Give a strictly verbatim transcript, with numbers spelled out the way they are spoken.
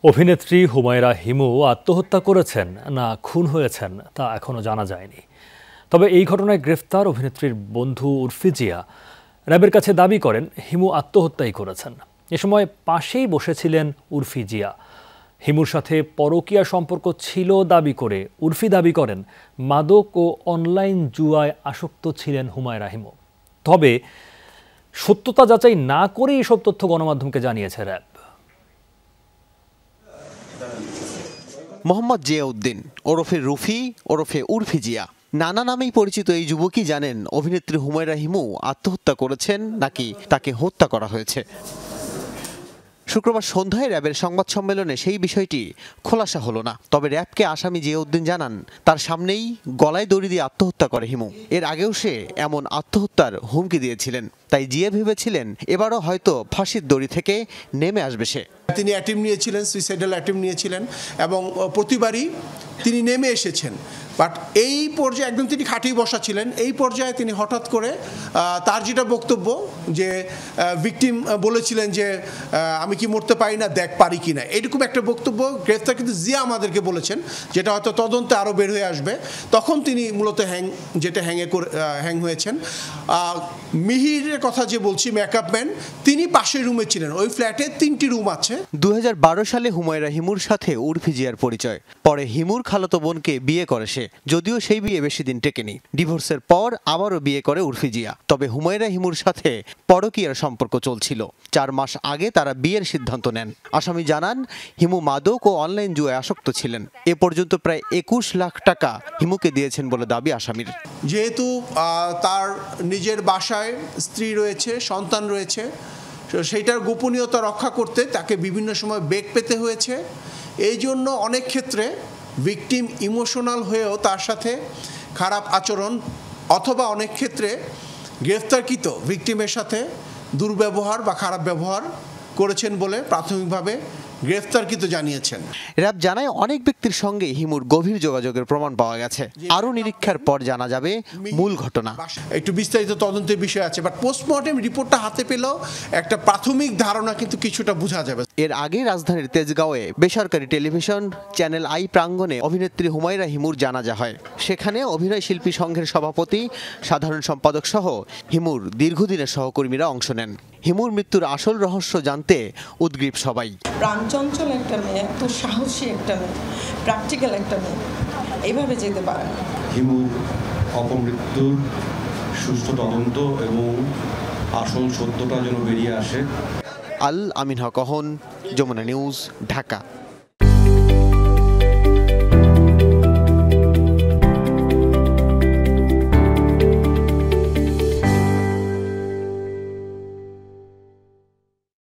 অভিনেত্রী হুমায়রা হিমু আত্মহত্যা করেছেন না খুন হয়েছেন তা এখনো জানা যায়নি। তবে এই ঘটনায় গ্রেফতার অভিনেত্রীর বন্ধু উর্ফি জিয়া র্যাবের কাছে দাবি করেন হিমু আত্মহত্যাই করেছেন। এ সময় পাশেই বসেছিলেন উর্ফি জিয়া। হিমুর সাথে পরকীয়া সম্পর্ক ছিল দাবি করে উর্ফি দাবি করেন মাদক ও অনলাইন জুয়ায় আসক্ত ছিলেন হুমায়রা হিমু। তবে সত্যতা যাচাই না করেই এসব তথ্য গণমাধ্যমকে জানিয়েছে র্যাব। মোহাম্মদ জিয়াউদ্দিন ওরফে রুফি ওরফে উর্ফি জিয়া নানা নামেই পরিচিত এই যুবকই জানেন অভিনেত্রী হুমায়রা হিমু আত্মহত্যা করেছেন নাকি তাকে হত্যা করা হয়েছে। শুক্রবার সন্ধ্যায় র্যাবের সংবাদ সম্মেলনে সেই বিষয়টি খোলাসা হলো না। তবে র্যাবকে আসামি জিয়াউদ্দিন জানান তার সামনেই গলায় দড়ি দিয়ে আত্মহত্যা করে হিমু। এর আগেও সে এমন আত্মহত্যার হুমকি দিয়েছিলেন। তাই জিয়া ভেবেছিলেন এবারও হয়তো ফাঁসির দড়ি থেকে নেমে আসবে সে। তিনি অ্যাটেম্প নিয়েছিলেন, সুইসাইডাল অ্যাটেম্প নিয়েছিলেন এবং প্রতিবারই তিনি নেমে এসেছেন। বাট এই পর্যায়ে একদম তিনি খাটিয়ে বসা ছিলেন। এই পর্যায়ে তিনি হঠাৎ করে তার যেটা বক্তব্য যে ভিকটিম বলেছিলেন যে আমি কি মরতে পারি না, দেখ পারি কি না, এরকম একটা বক্তব্য গ্রেফতার কিন্তু জিয়া আমাদেরকে বলেছেন, যেটা হয়তো তদন্তে আরও বের হয়ে আসবে। তখন তিনি মূলত হ্যাং যেটা হ্যাংয়ে করে হ্যাং হয়েছেন। মিহিরের কথা যে বলছি, মেকআপ ম্যান, তিনি পাশের রুমে ছিলেন। ওই ফ্ল্যাটে তিনটি রুম আছে। দুই হাজার বারো সালে হুমায়রা হিমুর সাথে উর্ফি জিয়ার পরিচয়। পরে হিমুর খালাতো বোনকে বিয়ে করে সে, যদিও সেই বিয়ে বেশি দিন টেকেনি। ডিভোর্সের পর আবারও বিয়ে করে উর্ফি জিয়া। তবে হুমায়রা হিমুর সাথে পরকীয়ার সম্পর্ক চলছিল। চার মাস আগে তারা বিয়ের সিদ্ধান্ত নেন। আসামি জানান হিমু মাদক ও অনলাইন জুয়ায় আসক্ত ছিলেন। এ পর্যন্ত প্রায় একুশ লাখ টাকা হিমুকে দিয়েছেন বলে দাবি আসামির। যেহেতু তার নিজের বাসায় স্ত্রী রয়েছে, সন্তান রয়েছে, সেইটার গোপনীয়তা রক্ষা করতে তাকে বিভিন্ন সময় বেগ পেতে হয়েছে। এই জন্য অনেক ক্ষেত্রে ভিকটিম ইমোশনাল হয়েও তার সাথে খারাপ আচরণ অথবা অনেক ক্ষেত্রে গ্রেফতারকৃত ভিকটিমের সাথে দুর্ব্যবহার বা খারাপ ব্যবহার করেছেন বলে প্রাথমিকভাবে গ্রেফতারকৃত জানিয়েছেন। র্যাব জানায় অনেক ব্যক্তির সঙ্গে হিমুর গভীর যোগাযোগের প্রমাণ পাওয়া গেছে। আরও নিরীক্ষার পর জানা যাবে মূল ঘটনা। একটু বিস্তারিত তদন্তের বিষয় আছে, বাট পোস্টমর্টেম রিপোর্টটা হাতে পেলেও একটা প্রাথমিক ধারণা কিন্তু কিছুটা বোঝা যাবে। এর আগে রাজধানীর তেজগাঁওয়ে বেসরকারি টেলিভিশন চ্যানেল আই প্রাঙ্গণে অভিনেত্রী হুমায়রা হিমুর জানাজা হয়। সেখানে অভিনয় শিল্পী সংঘের সভাপতি, সাধারণ সম্পাদক সহ হিমুর দীর্ঘদিনের সহকর্মীরা অংশ নেন। হিমুর মৃত্যুর আসল রহস্য জানতে উদ্গ্রীব সবাই। প্রাণচঞ্চল একটা মেয়ে, এত সাহসী একটা মেয়ে, প্র্যাকটিক্যাল একটা মেয়ে, এইভাবে যেতে পারে না। হিমুর অপমৃত্যুর সুষ্ঠু তদন্ত এবং আসল সত্যটা যেন বেরিয়ে আসে। আল আমিন হক, যমুনা নিউজ, ঢাকা।